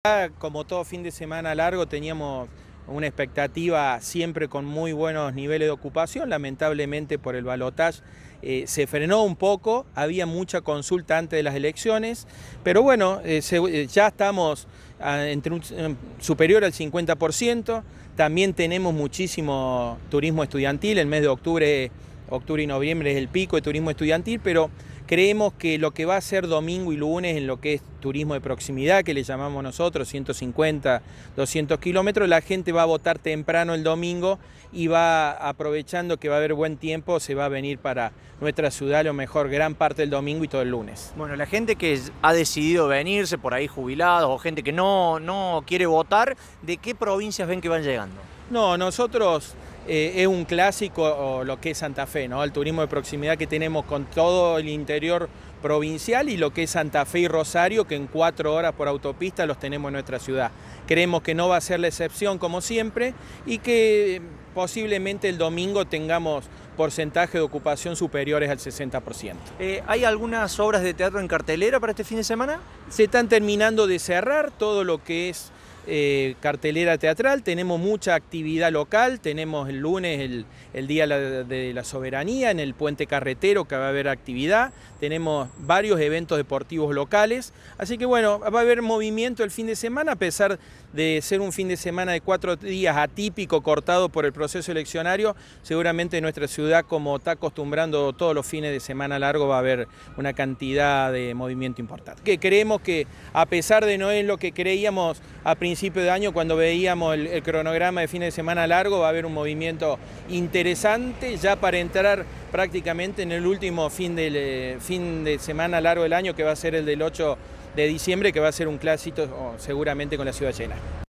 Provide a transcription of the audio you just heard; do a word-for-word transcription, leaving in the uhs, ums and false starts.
Como todo fin de semana largo teníamos una expectativa siempre con muy buenos niveles de ocupación. Lamentablemente por el balotaje eh, se frenó un poco, había mucha consulta antes de las elecciones, pero bueno, eh, se, ya estamos a, entre un, superior al cincuenta por ciento. También tenemos muchísimo turismo estudiantil. El mes de octubre, octubre y noviembre es el pico de turismo estudiantil, pero creemos que lo que va a ser domingo y lunes en lo que es turismo de proximidad, que le llamamos nosotros, ciento cincuenta, doscientos kilómetros, la gente va a votar temprano el domingo y va, aprovechando que va a haber buen tiempo, se va a venir para nuestra ciudad, a lo mejor gran parte del domingo y todo el lunes. Bueno, la gente que ha decidido venirse por ahí jubilados o gente que no, no quiere votar, ¿de qué provincias ven que van llegando? No, nosotros... Eh, es un clásico lo que es Santa Fe, ¿no? El turismo de proximidad que tenemos con todo el interior provincial y lo que es Santa Fe y Rosario, que en cuatro horas por autopista los tenemos en nuestra ciudad. Creemos que no va a ser la excepción como siempre y que posiblemente el domingo tengamos porcentaje de ocupación superiores al sesenta por ciento. Eh, ¿Hay algunas obras de teatro en cartelera para este fin de semana? Se están terminando de cerrar todo lo que es Eh, cartelera teatral, tenemos mucha actividad local, tenemos el lunes el, el Día de la Soberanía en el Puente Carretero, que va a haber actividad, tenemos varios eventos deportivos locales, así que bueno, va a haber movimiento el fin de semana, a pesar de ser un fin de semana de cuatro días atípico, cortado por el proceso eleccionario. Seguramente nuestra ciudad, como está acostumbrando todos los fines de semana largo, va a haber una cantidad de movimiento importante. Que creemos que, a pesar de no es lo que creíamos a principio de año, cuando veíamos el, el cronograma de fin de semana largo, va a haber un movimiento interesante ya para entrar prácticamente en el último fin de, fin de semana largo del año, que va a ser el del ocho de diciembre, que va a ser un clásico seguramente con la ciudad llena.